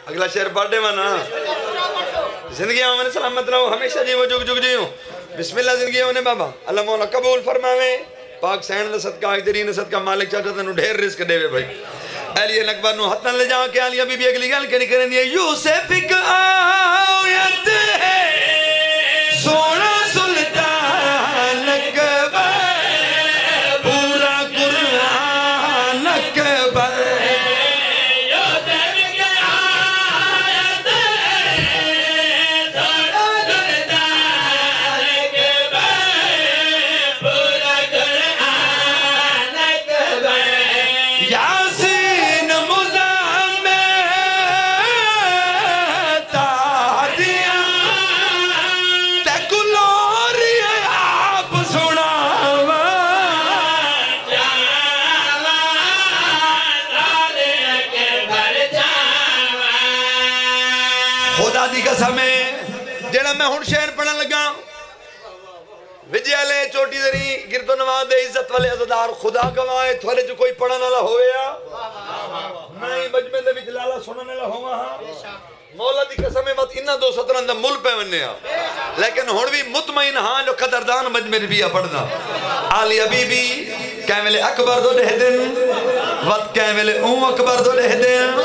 اگلا شعر پڑھ دے مانا زندگی آمین سلامت رہو ہمیشہ جیو جگ جگ جیو بسم اللہ زندگی ہونے بابا اللہ مولا قبول فرماوے پاک سین دا صدقہ حجرین صدقہ مالک چاہتا تنو ڈھیر رزق دے بھائی علی اکبر نو حتن لے جا کے علی بی اگلی گل کہنی کریں دیئے یوسف ایک آیت ہے سونا سلطان اکبر پورا قرآن اکبر خدا دی قسم ہے جڑا میں ہن شعر پڑھن لگا وجیالے چوٹی دری گرد و نواز دے عزت والے عزدار خدا گواہ تھوڑے جو کوئی پڑھن والا ہویا نہیں مجمع دے وچ لالا سنن والا ہوا ہاں مولا دی قسم ہے مت انہاں دو سترن دا مل پہ وننے ہاں لیکن ہن بھی مطمئن ہاں جو قدردان مجمع بھی پڑھدا علی بی کہیں ویلے اکبر دو دہ دن وقت کہیں ویلے اون اکبر دو دہ دن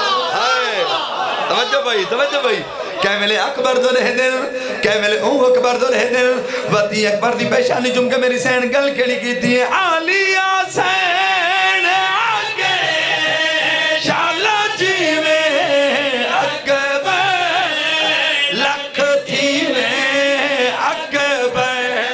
توجہ بھائی کہہ ملے اکبر دو رہ دل کہہ ملے اون اکبر دو رہ دل وطی اکبر دی پیشانی جم کے میری سین گل کیڑی کی تھی عالیہ سین آگے شالا جی میں اکبر لکھ تھی میں اکبر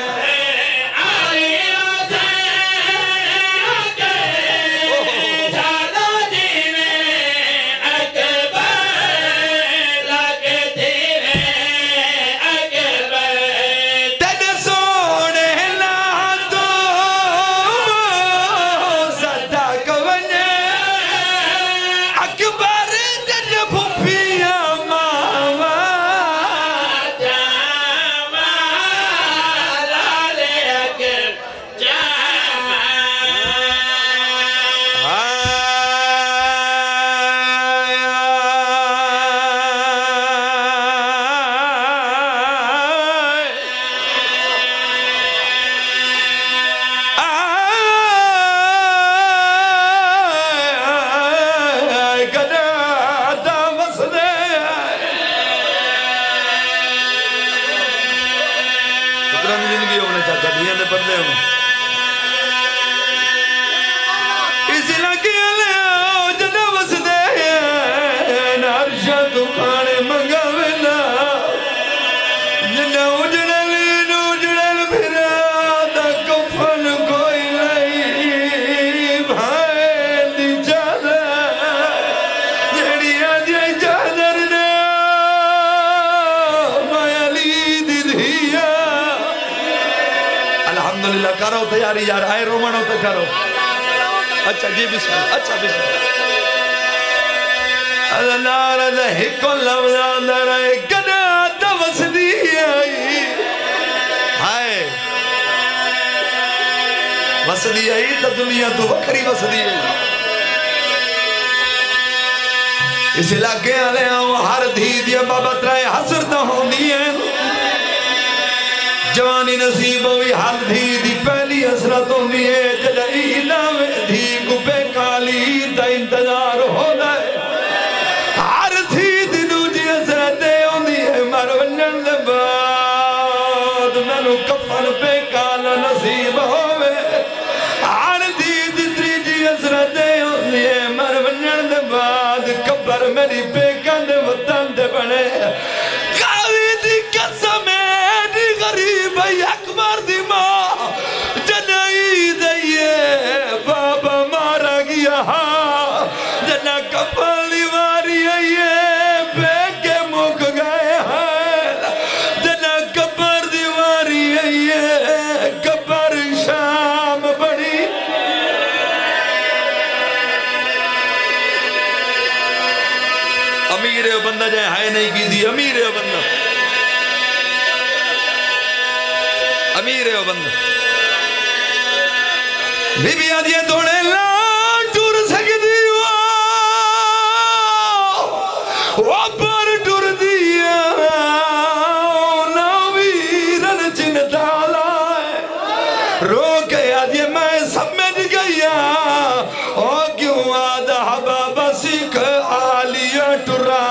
کرو تیاری یار آئے رومانوں تک کرو اچھا جی بسم اللہ اچھا بسم اللہ اللہ رضا ہکو لفظ اندر آئے گنا دوس دی آئی ہائے وس دی آئی تا دنیا تو وکری وس دی آئی اس علاقے آلے آؤں ہر دھی دیا بابت رائے حسر تا ہوں دیئے جوانی نصیب ہوئی حال دھی دی پہلی حسرت ہوندی ہے جدائی علاوے دھی کو بے کالی تا انتظار ہو لائے ہر دھی دی دوجی حسرتیں ہوندی ہے مرونن دے بعد منو کفن بے کالا نصیب ہوئے ہر دھی دی تریجی حسرتیں ہوندی ہے مرونن دے بعد قبر میری بے کند وطن دے بنے کاوی دی قسم غریب اکبر دی ماں جنائی دئیے بابا مارا گیا جنا کپالی ماری آئیے بے کے مک گئے ہیں جنا کپر دی ماری آئیے کپر شام بڑی امیر بندہ جائے ہائے نہیں کی دی امیر بندہ امیر ہے وہ بندہ بی بی آدھیے توڑے لان ٹور سکتی ہوا وہ پر ٹر دیا ناویرن چنتا لائے رو کے آدھے میں سمجھ گیا او کیوں آدھا حباب سکھ آلیہ ٹرا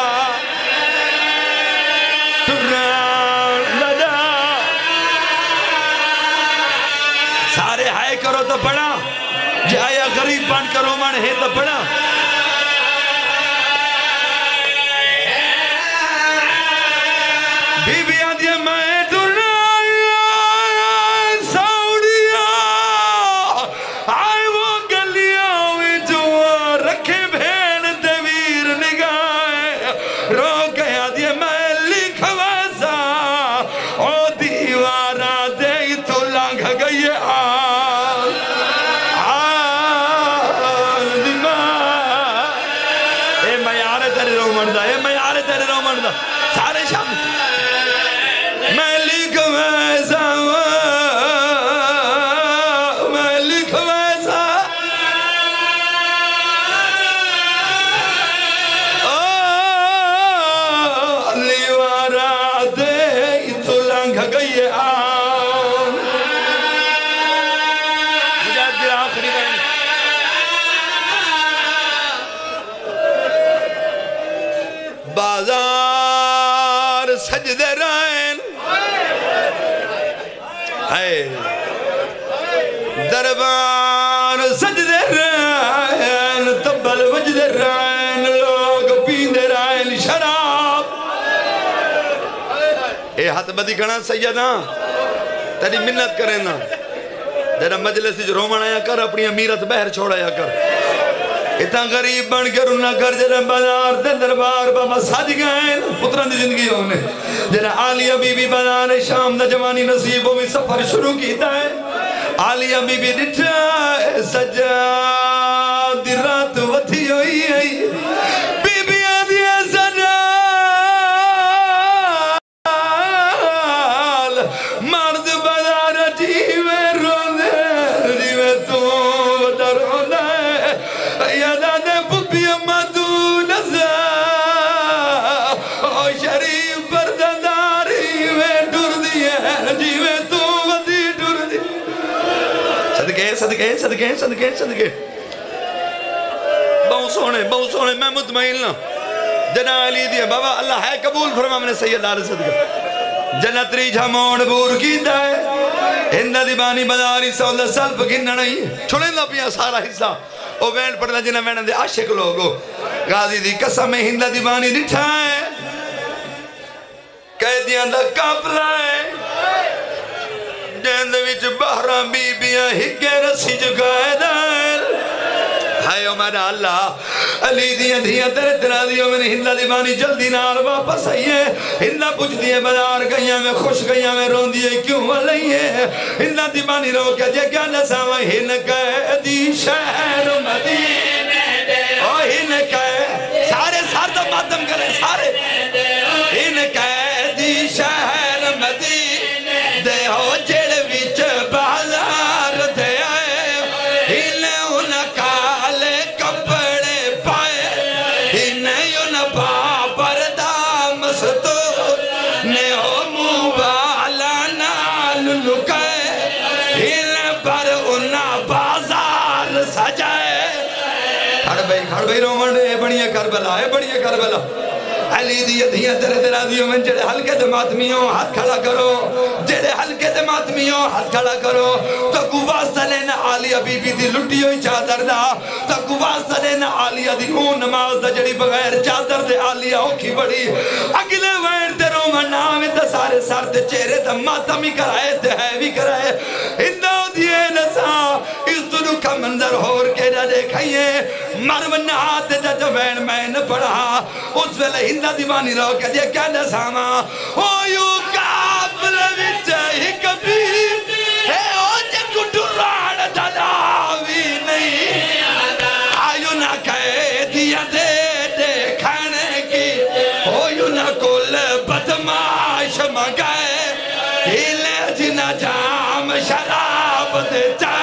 لڑا سارے ہائے کرو تو پڑا جایا غریب بن کرو من ہے تو پڑا بی بی آدھے میں ٹرا ساؤڑیا آئے وہ گلیاں میں جو رکھے بھین دویر نگاہ رو گیا آدھے میں لکھ ویسا او دیوارا دے تو لانگ گئی سارے شام میں لکھ ویسا لیوارا دے تو لنگھ گئی مجھے دل آخری گئے بازار سجدے رائن دربار سجدے رائن تبل وجدے رائن لوگ پیندے رائن شراب اے ہاتھ بدی کھنا سیدہ تیری منت کریں نا جیڑا مجلس جو رومن آیا کر اپنی امیرت بہر چھوڑایا کر اتنا غریب بن کے رنہ کر جنہ بازار دے دربار بابا ساج گئے پتران دی زندگی ہونے جنہ عالیہ بی بی بازار شام دا جوانی نصیبوں میں سفر شروع کیتا ہے عالیہ بی بی ڈٹھا سجا دی رات وتھی ہوئی ہے بی بی آدھی سجا مرد بازار جیوے روندے جیوے تو وڈا روندے یادہ دے پپی مدو نزا او شریف بردنداری میں ڈر دیئے جیوے تو ودی ڈر دی صدقے صدقے صدقے صدقے صدقے بہت سونے میں مطمئن نا جنہ علی دیئے بابا اللہ ہے قبول فرما میں نے سید آرہ صدقے جنت ریجھا موڑ بور کی دائے ہندہ دیبانی بداری سولہ سلف گننا نہیں چھوڑیں دا پیا سارا حصہ او وینڈ پڑھنا جنہ وینڈ دے عاشق لوگو غازی دی قسم میں ہندہ دیبانی نٹھائے قیدیاں دا کافلہ ہے جہن دے وچ بہران بی بیاں ہکے رسی جگائے دائر ہائے میرا اللہ علی دیاں دیاں تیرے ترازیوں میں ہندہ دیبانی جلدی نال واپس آئیے ہندہ پوچھ دیئے بازار گئیاں میں خوش گئیاں میں رون دیئے کیوں والئیے ہندہ دیبانی رو کے جے کیا نساوہ ہن قیدی شہر مدینے دے او ہن قیدی سارے سارے ماتم کریں سارے ہن قیدی شہر مدینے دے ہو جڑ وچ بازار دے آئے ہن ان کالے کپڑے پائے ہن ان بابر دام ستور نے ہو موالا نال لکائے ہن پر ان بازار سجائے کھڑ بھئی رومن ہے بڑھیا کربلا علی دیاں تیرے ترازیوں میں جڑے ہلکے دے ماتمیوں ہاتھ کھڑا کرو جڑے ہلکے دے ماتمیوں ہاتھ کھڑا کرو تو گواستہ لینا عالیہ بی بی دی لٹی ہوئی چادر دا تو گواستہ لینا عالیہ دی اون نماز دا جڑی بغیر چادر دے عالیہ ہوکی بڑی اگلے وین تے رومن نامی تا سارے سار تے چہرے تا ماتمی کرائے تے ہیوی کرائے ہندہ دیئے نسا اس دنوں کا منظر ہور کے نہ دیکھائیے مرون آتے جا جو وین میں نے پڑھا اس ویلے ہندہ دیوانی رو کے دیا کیا نساما او یو کابل وچے ہی کبھی ہے او جے کٹراڑ دلاوی نہیں آیو نہ کہے دیا دے کھانے کی او یو نہ کل بدماش مگائے ہلے جنہ جام شراب دے